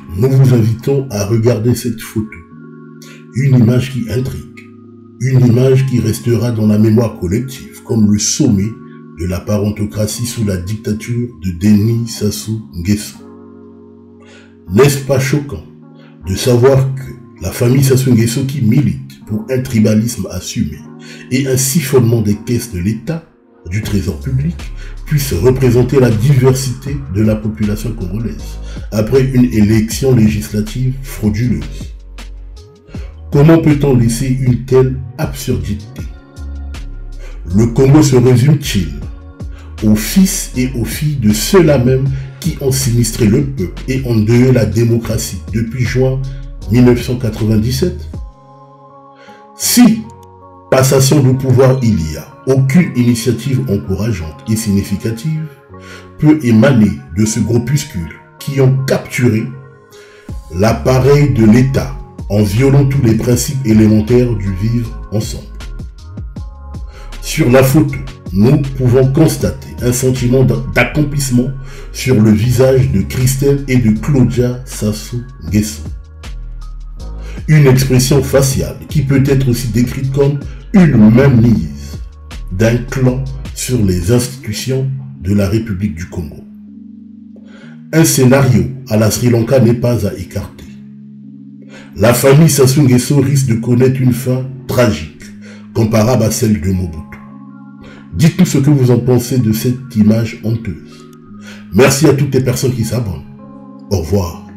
nous vous invitons à regarder cette photo. Une image qui intrigue. Une image qui restera dans la mémoire collective comme le sommet de la parentocratie sous la dictature de Denis Sassou Nguesso. N'est-ce pas choquant de savoir que la famille Sassou Nguesso qui milite pour un tribalisme assumé et un siphonnement des caisses de l'État, du trésor public, puisse représenter la diversité de la population congolaise après une élection législative frauduleuse? Comment peut-on laisser une telle absurdité? Le Congo se résume-t-il aux fils et aux filles de ceux-là même qui ont sinistré le peuple et endeuillé la démocratie depuis juin 1997? Si passation de pouvoir il y a, aucune initiative encourageante et significative peut émaner de ce groupuscule qui ont capturé l'appareil de l'État en violant tous les principes élémentaires du vivre ensemble. Sur la photo, nous pouvons constater un sentiment d'accomplissement sur le visage de Christelle et de Claudia Sassou Nguesso. Une expression faciale qui peut être aussi décrite comme une mainmise d'un clan sur les institutions de la République du Congo. Un scénario à la Sri Lanka n'est pas à écarter. La famille Sassou Nguesso risque de connaître une fin tragique, comparable à celle de Mobutu. Dites-nous ce que vous en pensez de cette image honteuse. Merci à toutes les personnes qui s'abonnent. Au revoir.